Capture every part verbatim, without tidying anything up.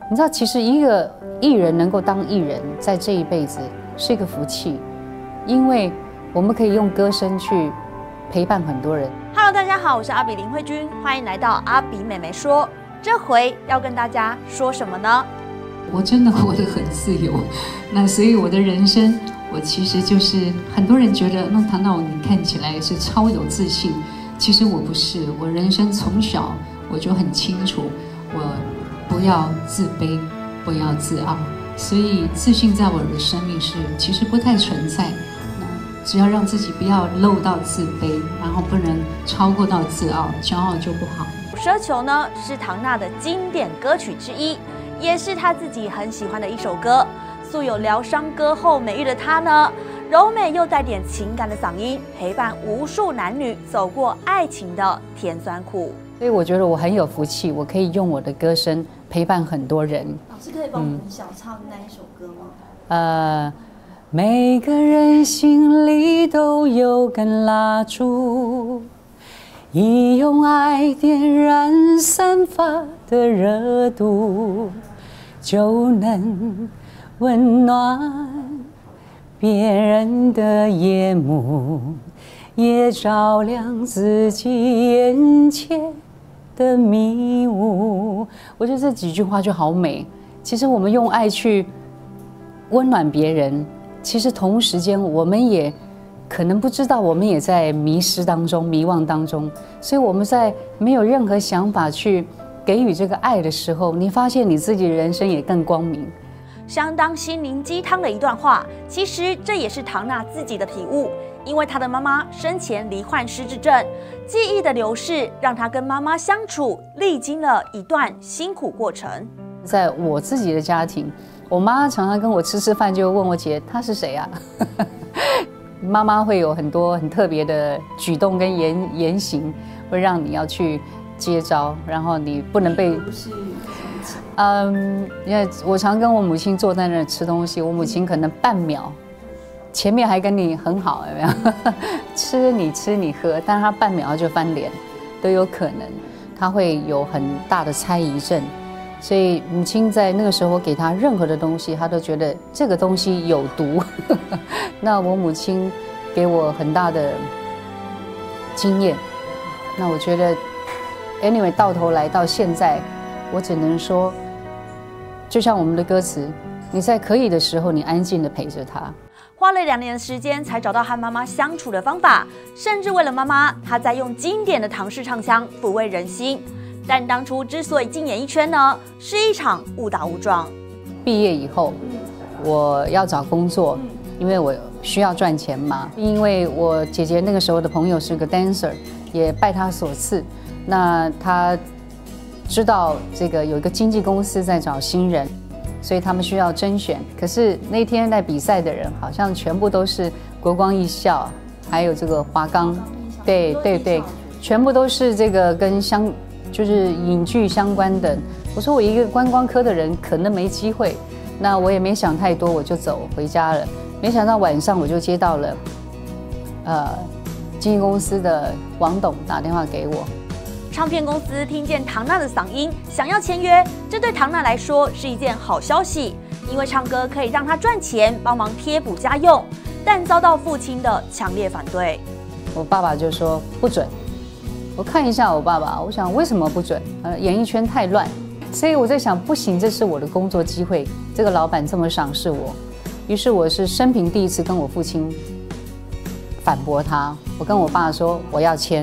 你知道，其实一个艺人能够当艺人，在这一辈子是一个福气，因为我们可以用歌声去陪伴很多人。 Hello， 大家好，我是阿比林慧君，欢迎来到阿比妹妹说。这回要跟大家说什么呢？ 我真的活得很自由，那所以我的人生，我其实就是很多人觉得，那唐娜你看起来是超有自信，其实我不是，我人生从小我就很清楚，我不要自卑，不要自傲，所以自信在我的生命是其实不太存在。只要让自己不要漏到自卑，然后不能超过到自傲，骄傲就不好。 奢求呢是唐娜的经典歌曲之一，也是她自己很喜欢的一首歌。素有疗伤歌后美誉的她呢，柔美又带点情感的嗓音，陪伴无数男女走过爱情的甜酸苦。 所以我觉得我很有福气，我可以用我的歌声陪伴很多人。 老师可以帮我们小唱那一首歌吗？ 呃，每个人心里都有根蜡烛，以用爱点燃散发的热度，就能温暖别人的夜幕，也照亮自己眼前的迷雾。我觉得这几句话就好美。其实我们用爱去温暖别人，其实同时间我们也可能不知道，我们也在迷失当中、迷惘当中。所以我们在没有任何想法去给予这个爱的时候，你发现你自己的人生也更光明。 相当心灵鸡汤的一段话，其实这也是唐娜自己的体悟。因为她的妈妈生前罹患失智症，记忆的流逝让她跟妈妈相处历经了一段辛苦过程。 在我自己的家庭，我妈常常跟我吃吃饭，就问我姐她是谁啊？妈妈会有很多很特别的举动跟言言行，会让你要去接招，然后你不能被。嗯，因为我常跟我母亲坐在那儿吃东西，我母亲可能半秒前面还跟你很好，有没有？吃你吃你喝，但是她半秒就翻脸，都有可能。她会有很大的猜疑症，所以母亲在那个时候给她任何的东西，她都觉得这个东西有毒。那我母亲给我很大的经验，那我觉得 ，anyway 到头来到现在，我只能说，就像我们的歌词，你在可以的时候，你安静的陪着他。 花了两年的时间才找到和妈妈相处的方法，甚至为了妈妈，她在用经典的唐氏唱腔抚慰人心。但当初之所以进演艺圈呢，是一场误打误撞。 毕业以后，我要找工作，因为我需要赚钱嘛。因为我姐姐那个时候的朋友是个 dancer， 也拜她所赐，那她知道这个有一个经纪公司在找新人。所以他们需要甄选，可是那天在比赛的人好像全部都是国光艺校，还有这个华冈，对对对，全部都是这个跟相就是影剧相关的。我说我一个观光科的人可能没机会，那我也没想太多，我就走回家了。没想到晚上我就接到了，呃，经纪公司的王董打电话给我。 唱片公司听见唐娜的嗓音，想要签约，这对唐娜来说是一件好消息，因为唱歌可以让她赚钱，帮忙贴补家用，但遭到父亲的强烈反对。 我爸爸就说不准。我看一下我爸爸，我想为什么不准？呃，演艺圈太乱，所以我在想，不行，这是我的工作机会，这个老板这么赏识我，于是我是生平第一次跟我父亲反驳他，我跟我爸说我要签。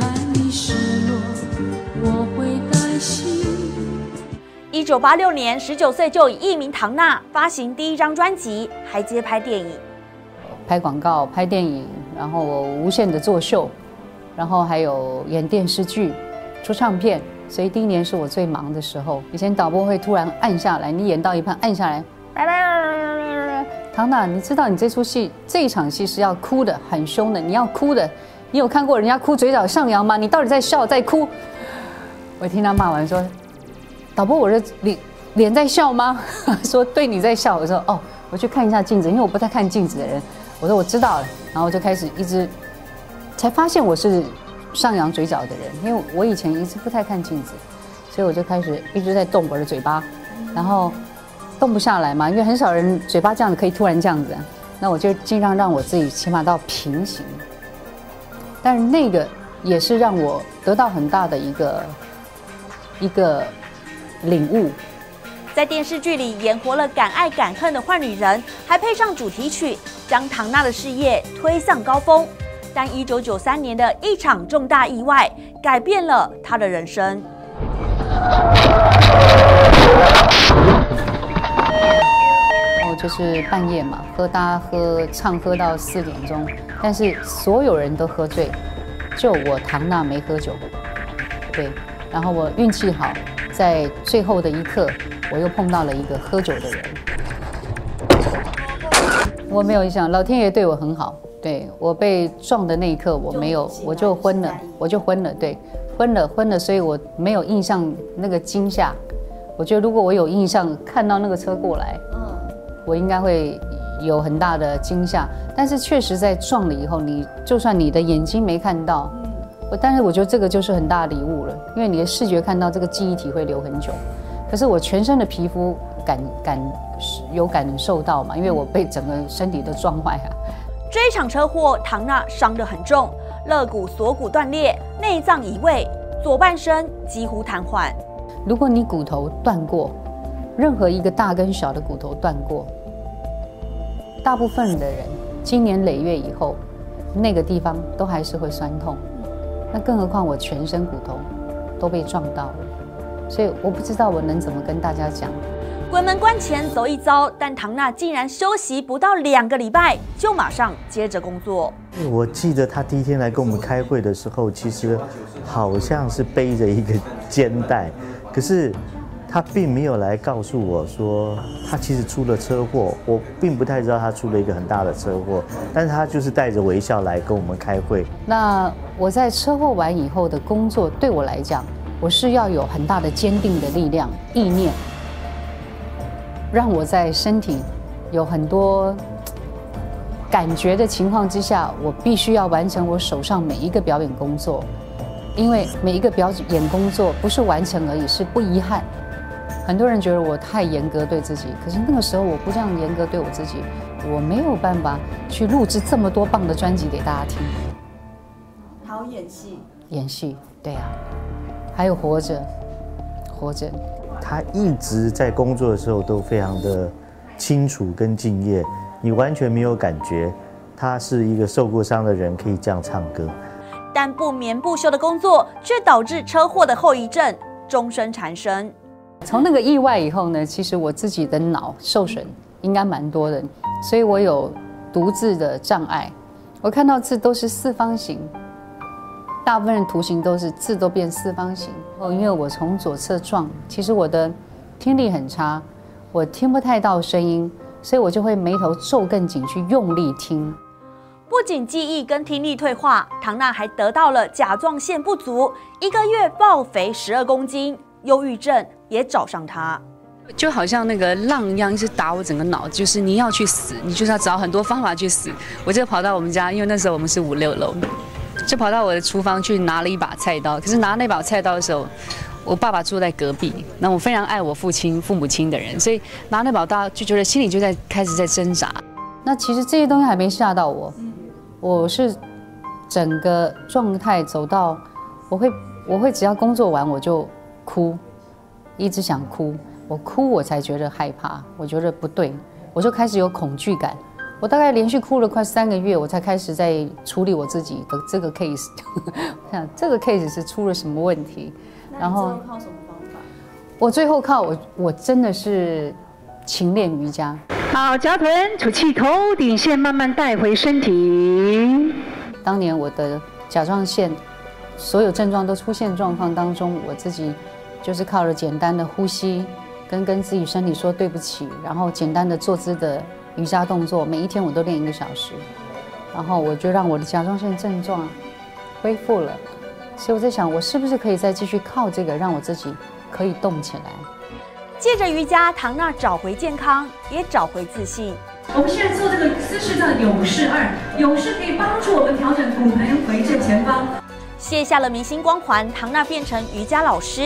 一九八六年，十九岁就以艺名唐娜发行第一张专辑，还接拍电影、 拍广告、拍电影，然后我无限的作秀，然后还有演电视剧、出唱片，所以第一年是我最忙的时候。以前导播会突然按下来，你演到一半按下来，唐娜，你知道你这出戏这一场戏是要哭的，很凶的，你要哭的。你有看过人家哭嘴角上扬吗？你到底在笑在哭？我听他骂完说，导播，我的脸脸在笑吗？说对，你在笑。我说哦，我去看一下镜子，因为我不太看镜子的人。我说我知道了，然后我就开始一直，才发现我是上扬嘴角的人，因为我以前一直不太看镜子，所以我就开始一直在动我的嘴巴， 然后动不下来嘛，因为很少人嘴巴这样子可以突然这样子，那我就尽量让我自己起码到平行。但是那个也是让我得到很大的一个一个领悟。 在电视剧里演活了敢爱敢恨的坏女人，还配上主题曲，将唐娜的事业推向高峰。但一九九三年的一场重大意外，改变了她的人生。 哦，就是半夜嘛，喝大家喝唱喝到四点钟，但是所有人都喝醉，就我唐娜没喝酒。对，然后我运气好，在最后的一刻，我又碰到了一个喝酒的人。我没有印象，老天爷对我很好。对，我被撞的那一刻，我没有，我就昏了，我就昏了，对，昏了昏了，所以我没有印象那个惊吓。我觉得如果我有印象看到那个车过来，嗯，我应该会有很大的惊吓。但是确实在撞了以后，你就算你的眼睛没看到，嗯，我但是我觉得这个就是很大的礼物了，因为你的视觉看到这个记忆体会留很久。可是我全身的皮肤感感有感受到嘛，因为我被整个身体都撞坏啊。 这一场车祸，唐娜伤得很重，肋骨、锁骨断裂，内脏移位，左半身几乎瘫痪。 如果你骨头断过，任何一个大跟小的骨头断过，大部分的人经年累月以后，那个地方都还是会酸痛。那更何况我全身骨头都被撞到了，所以我不知道我能怎么跟大家讲。 鬼门关前走一遭，但唐娜竟然休息不到两个礼拜，就马上接着工作。 我记得他第一天来跟我们开会的时候，其实好像是背着一个肩带，可是他并没有来告诉我说他其实出了车祸。我并不太知道他出了一个很大的车祸，但是他就是带着微笑来跟我们开会。 那我在车祸完以后的工作，对我来讲，我是要有很大的坚定的力量、意念。让我在身体有很多感觉的情况之下，我必须要完成我手上每一个表演工作，因为每一个表演工作不是完成而已，是不遗憾。很多人觉得我太严格对自己，可是那个时候我不这样严格对我自己，我没有办法去录制这么多棒的专辑给大家听。 好演戏， 演戏，对啊，还有活着，活着。 他一直在工作的时候都非常的清楚跟敬业，你完全没有感觉他是一个受过伤的人可以这样唱歌。 但不眠不休的工作却导致车祸的后遗症终身缠身。 从那个意外以后呢，其实我自己的脑受损应该蛮多的，所以我有读字的障碍，我看到字都是四方形。大部分的图形都是字都变四方形哦，因为我从左侧撞，其实我的听力很差，我听不太到声音，所以我就会眉头皱更紧去用力听。 不仅记忆跟听力退化，唐娜还得到了甲状腺不足，一个月暴肥十二公斤，忧郁症也找上她。 就好像那个浪一样，一直打我整个脑，就是你要去死，你就是要找很多方法去死。我就跑到我们家，因为那时候我们是五六楼。就跑到我的厨房去拿了一把菜刀，可是拿那把菜刀的时候，我爸爸住在隔壁，那我非常爱我父亲、父母亲的人，所以拿那把刀就觉得心里就在开始在挣扎。 那其实这些东西还没吓到我，我是整个状态走到，我会我会只要工作完我就哭，一直想哭，我哭我才觉得害怕，我觉得不对，我就开始有恐惧感。我大概连续哭了快三个月，我才开始在处理我自己的这个 case。我想这个 case 是出了什么问题？ 然后靠什么方法？ 我最后靠我，我真的是勤练瑜伽。 好，夹臀，吐气，头顶线慢慢带回身体。 当年我的甲状腺所有症状都出现状况当中，我自己就是靠了简单的呼吸，跟跟自己身体说对不起，然后简单的坐姿的瑜伽动作，每一天我都练一个小时，然后我就让我的甲状腺症状恢复了。所以我在想，我是不是可以再继续靠这个，让我自己可以动起来。 借着瑜伽，唐娜找回健康，也找回自信。 我们现在做这个姿势叫勇士二，勇士可以帮助我们调整骨盆回正前方。 卸下了明星光环，唐娜变成瑜伽老师。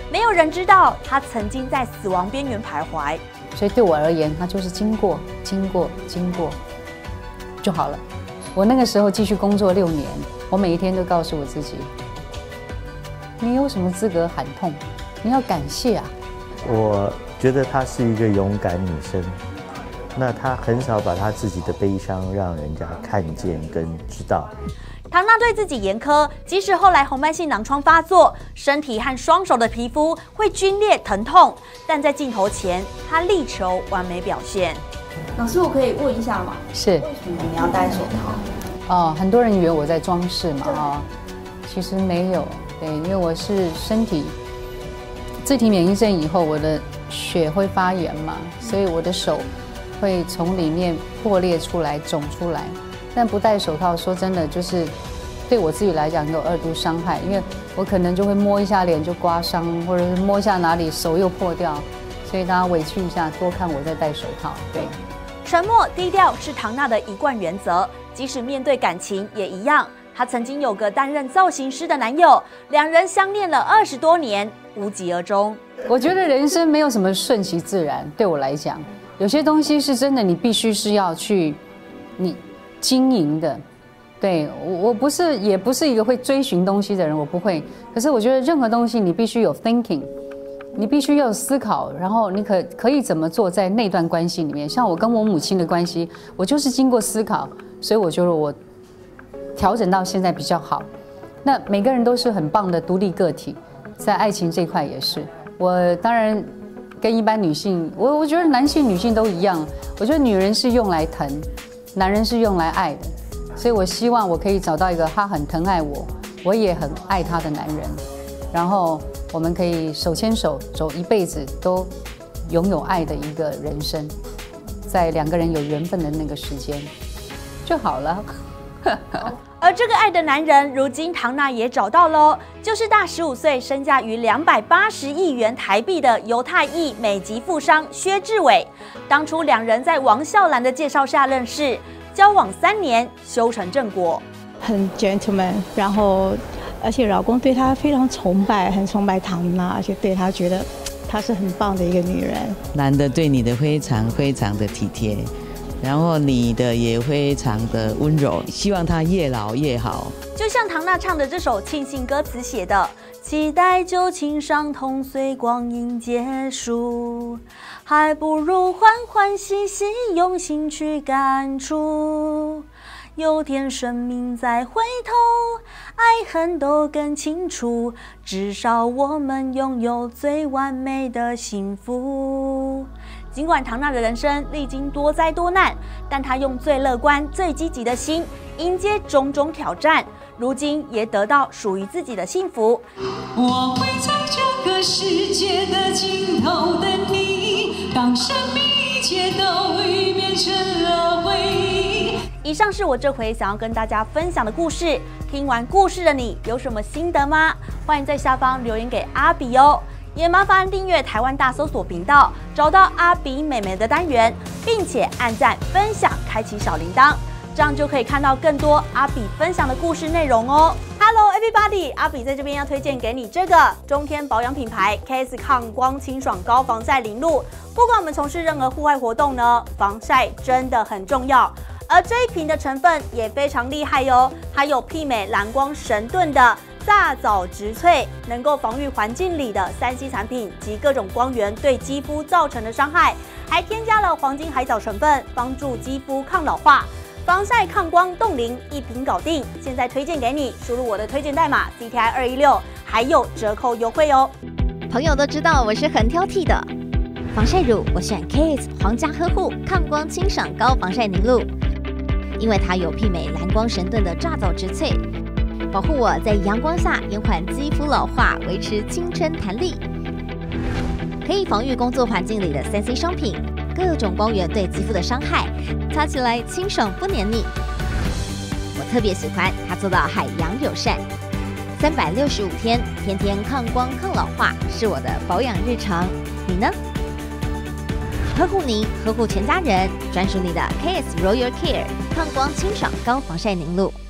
没有人知道她曾经在死亡边缘徘徊。 所以对我而言，它就是经过、经过、经过就好了。我那个时候继续工作六年，我每一天都告诉我自己：你有什么资格喊痛？你要感谢啊！ 我觉得她是一个勇敢女生，那她很少把她自己的悲伤让人家看见跟知道。 唐娜对自己严苛，即使后来红斑性狼疮发作，身体和双手的皮肤会皲裂疼痛，但在镜头前，她力求完美表现。 老师，我可以问一下吗？ 是。 为什么你要戴手套？ 哦，很多人以为我在装饰嘛，哦，其实没有。对，因为我是身体自体免疫症以后，我的血会发炎嘛，所以我的手会从里面破裂出来、肿出来。但不戴手套，说真的，就是对我自己来讲有二度伤害，因为我可能就会摸一下脸就刮伤，或者是摸一下哪里手又破掉，所以大家委屈一下，多看我在戴手套。对， 沉默低调是唐娜的一贯原则，即使面对感情也一样。她曾经有个担任造型师的男友，两人相恋了二十多年，无疾而终。 我觉得人生没有什么顺其自然，对我来讲，有些东西是真的，你必须是要去你。经营的，对我我不是也不是一个会追寻东西的人，我不会。可是我觉得任何东西你必须有 thinking， 你必须要有思考，然后你可可以怎么做在那段关系里面。像我跟我母亲的关系，我就是经过思考，所以我觉得我调整到现在比较好。那每个人都是很棒的独立个体，在爱情这块也是。我当然跟一般女性，我我觉得男性女性都一样。我觉得女人是用来疼。男人是用来爱的，所以我希望我可以找到一个他很疼爱我，我也很爱他的男人，然后我们可以手牵手走一辈子，都拥有爱的一个人生，在两个人有缘分的那个时间就好了。 而这个爱的男人，如今唐娜也找到喽，就是大十五岁、身价逾两百八十亿元台币的犹太裔美籍富商薛志伟。当初两人在王笑兰的介绍下认识，交往三年，修成正果。 很 gentleman， 然后而且老公对她非常崇拜，很崇拜唐娜，而且对她觉得她是很棒的一个女人。 男的对你的非常非常的体贴。然后你的也非常的温柔，希望他越老越好。 就像唐娜唱的这首庆幸歌词写的：期待旧情伤痛随光阴结束，还不如欢欢喜喜用心去感触。有天生命再回头，爱恨都更清楚，至少我们拥有最完美的幸福。尽管唐娜的人生历经多灾多难，但她用最乐观、最积极的心迎接种种挑战，如今也得到属于自己的幸福。 我会在这个世界的尽头等你，当生命一切都已变成了回忆。 以上是我这回想要跟大家分享的故事。听完故事的你有什么心得吗？欢迎在下方留言给阿比哦。也麻烦订阅台湾大搜索频道，找到阿比妹妹的单元，并且按赞、分享、开启小铃铛，这样就可以看到更多阿比分享的故事内容哦。Hello everybody， 阿比在这边要推荐给你这个中天保养品牌 K S 抗光清爽高防晒凝露。不管我们从事任何户外活动呢，防晒真的很重要。而这一瓶的成分也非常厉害哟，它有媲美蓝光神盾的大藻植萃，能够防御环境里的三 C 产品及各种光源对肌肤造成的伤害，还添加了黄金海藻成分，帮助肌肤抗老化、防晒、抗光、冻龄，一瓶搞定。现在推荐给你，输入我的推荐代码 C T I 二一六，还有折扣优惠哦。 朋友都知道我是很挑剔的，防晒乳我选 K S 皇家呵护抗光清爽高防晒凝露，因为它有媲美蓝光神盾的大藻植萃。保护我在阳光下延缓肌肤老化，维持青春弹力，可以防御工作环境里的三 C 商品、各种光源对肌肤的伤害，擦起来清爽不黏腻。我特别喜欢它做到海洋友善，三百六十五天，天天抗光抗老化，是我的保养日常。你呢？呵护您，呵护全家人，专属你的 K S Royal Care 抗光清爽高防晒凝露。